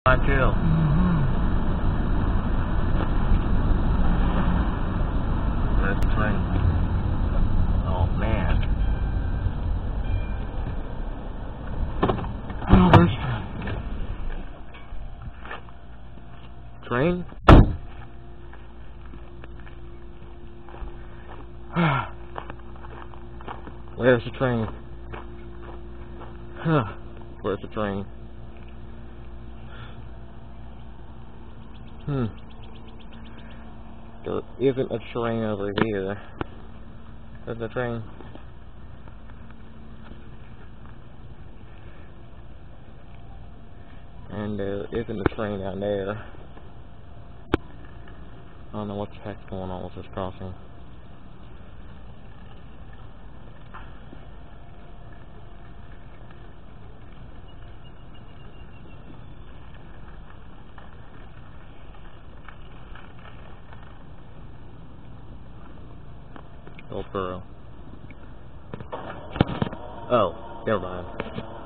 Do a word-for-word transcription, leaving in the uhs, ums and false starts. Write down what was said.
Fine too. There's the train. Oh man. Oh, where's the train? Where's the train? Where's the train? Hmm. There isn't a train over here. There's a train. And there isn't a train down there. I don't know what the heck's going on with this crossing. Hillsboro. Oh, never mind.